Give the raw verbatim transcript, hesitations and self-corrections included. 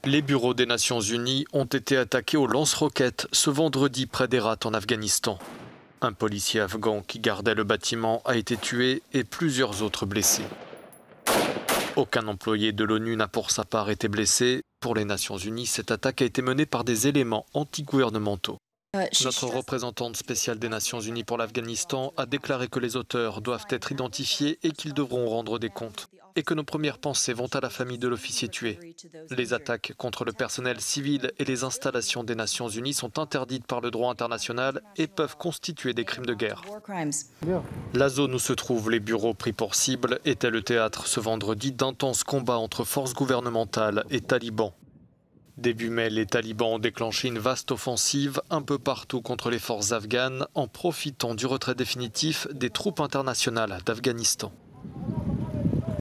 Les bureaux des Nations Unies ont été attaqués au lance-roquettes ce vendredi près d'Herat en Afghanistan. Un policier afghan qui gardait le bâtiment a été tué et plusieurs autres blessés. Aucun employé de l'ONU n'a pour sa part été blessé. Pour les Nations Unies, cette attaque a été menée par des éléments antigouvernementaux. Notre représentante spéciale des Nations Unies pour l'Afghanistan a déclaré que les auteurs doivent être identifiés et qu'ils devront rendre des comptes. Et que nos premières pensées vont à la famille de l'officier tué. Les attaques contre le personnel civil et les installations des Nations Unies sont interdites par le droit international et peuvent constituer des crimes de guerre. La zone où se trouvent les bureaux pris pour cible était le théâtre ce vendredi d'intenses combats entre forces gouvernementales et talibans. Début mai, les talibans ont déclenché une vaste offensive un peu partout contre les forces afghanes en profitant du retrait définitif des troupes internationales d'Afghanistan.